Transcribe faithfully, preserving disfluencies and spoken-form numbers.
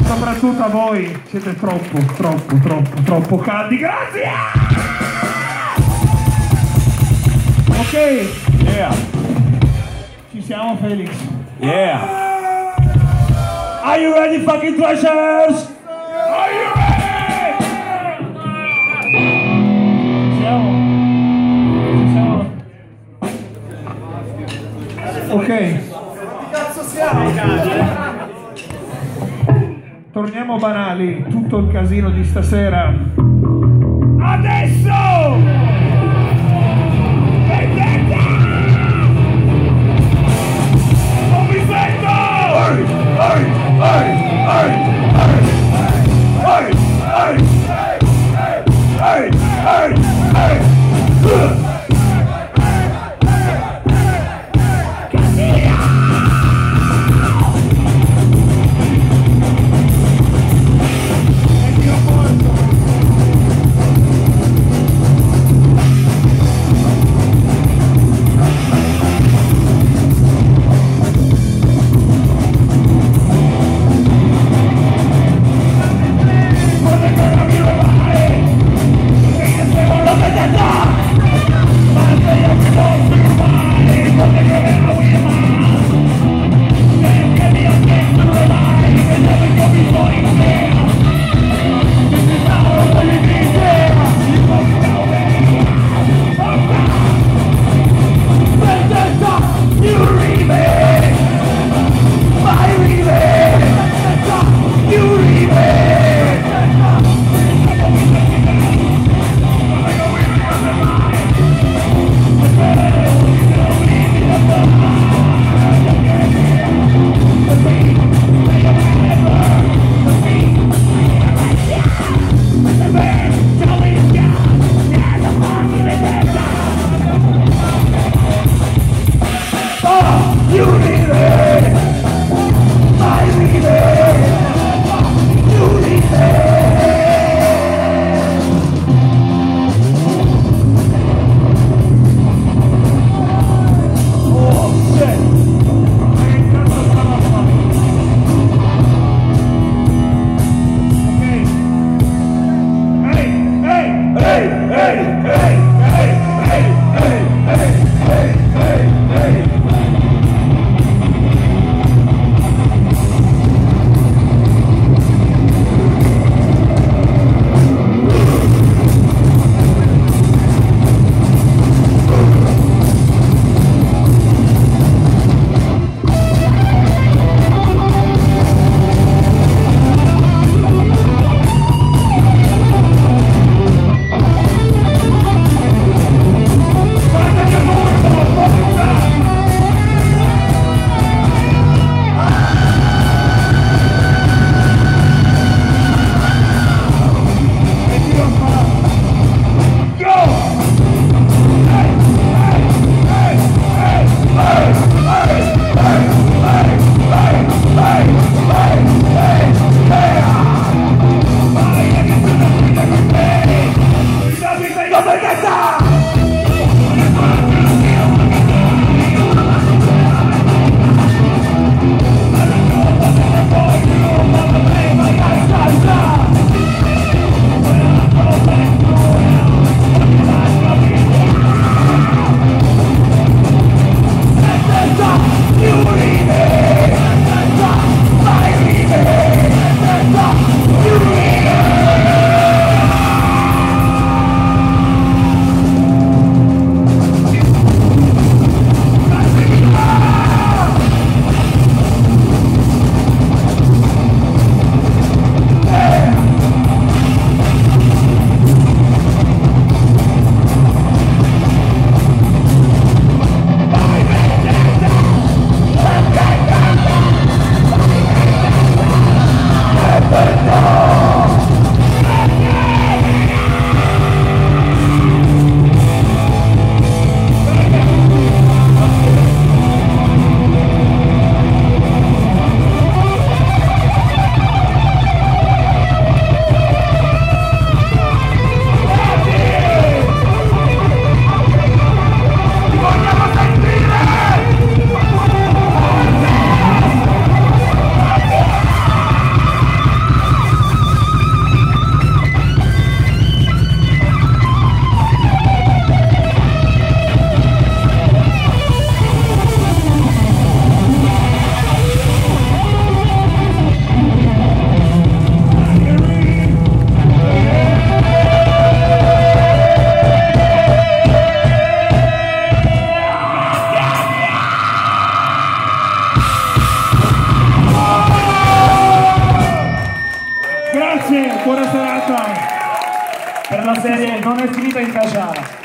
Soprattutto a voi, siete troppo, troppo, troppo, troppo caldi. Grazie! Ok. Yeah. Ci siamo, Felix? Yeah. Are you ready, fucking thrashers? Are you ready? Ci siamo? Ci siamo? Ok. Che cazzo siamo? Torniamo banali, tutto il casino di stasera. Adesso! Vendetta! Non mi sento! Ehi, ehi, ehi, ehi, ehi, ehi, ehi, ehi, ehi. Buona serata. Per la serie non è finita in caciara.